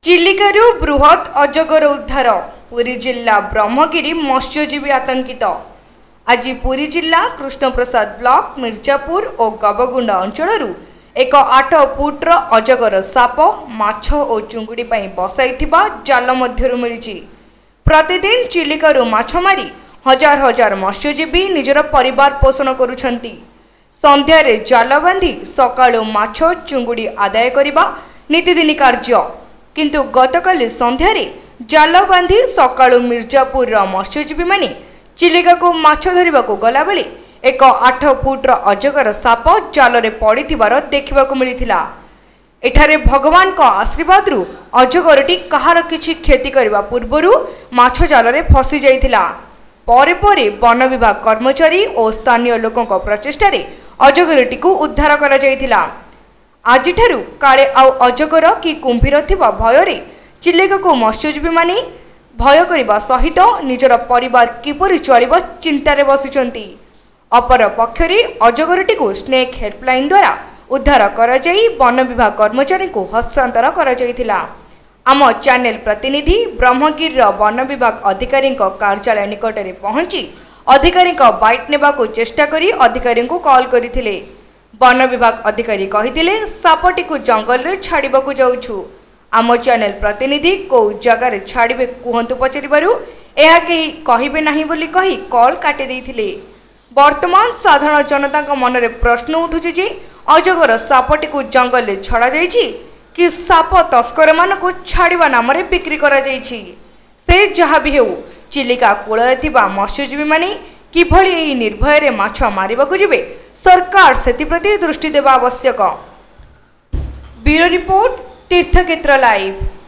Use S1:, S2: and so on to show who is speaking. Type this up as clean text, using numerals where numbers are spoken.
S1: चिलिकारु बृहत अजगर उद्धार पुरी जिला ब्रह्मगिरी मत्स्यजीवी आतंकित। आज पुरी जिला कृष्णप्रसाद ब्लॉक मिर्जापुर और गबगुंडा अंचल एक 8 फुट्र अजगर साप माछ और चुंगुड़ी बसाई जाल मध्य मिली। प्रतिदिन चिलिकारु माछ मारी हजार हजार मत्स्यजीवी निजर परिवार पोषण करुछंती। संध्यारे जाल बांधी सकाळु माछ चुंगुड़ी आदाय करिबा नीतिदिनी कार्य, किंतु गतकाली संध्यारे जाल बांधी सकाळु मिर्जापुर मत्स्यजीवी माने चिलिका को माछ धरिबा को गला बेले एक 8 फुट्र अजगर साप जाल रे पड़िथिबार देखिबाकु मिलिथिला। एठारे भगवान का आशीर्वाद रु अजगरटी कहार किछि क्षति करबा पूर्वरु माछ जाल रे फसी जाइथिला। परे परे वन विभाग कर्मचारी और स्थानीय लोकों प्रचेष्टा रे अजगरटी को उद्धार करा जाइथिला। आज काले आउ अजगर कि कुंभीर थिबा भय चिलिका को मत्स्यजीवी माने भय करने सहित निजर परिवार किपरि चलिब चिंतार बसिचंती। अपर पक्षरे अजगरटी को स्नेक हेल्पलाइन द्वारा उद्धार करा जाई वन विभाग कर्मचारी को हस्तांतर करा जाइथिला। आम चैनल प्रतिनिधि ब्रह्मगिर वन विभाग अधिकारी कार्यालय निकट में पहुंची अधिकारी बाइट नेबा को चेष्टा करी अधिकारी को कॉल करथिले। वन विभाग अधिकारी कहिथिले सापटी को जंगल रे छाड़िबा को जाउछु। आम चैनल प्रतिनिधि को जगार छाड़िबे कुहंतु पचारिबारु एहा केही कहिबे नाही बोली कही कॉल काटि देइथिले। वर्तमान साधारण जनता का मन में प्रश्न उठुछि जे अजगर सापटी को जंगल रे छड़ा जाइछि कि साप तस्कर मान को छाड़िबा नाम रे बिक्री करा जाइछि। से जहाँ भी हेउ चिलिका कूଳରେ थिबा मत्स्यजीवी माने किभଳି ଏହି ନିର୍ଭୟରେ ମାଛ ମାରିବାକୁ ଯିବେ सरकार सेति दृष्टि देवा आवश्यक। ब्यूरो रिपोर्ट तीर्थक्षेत्र लाइव।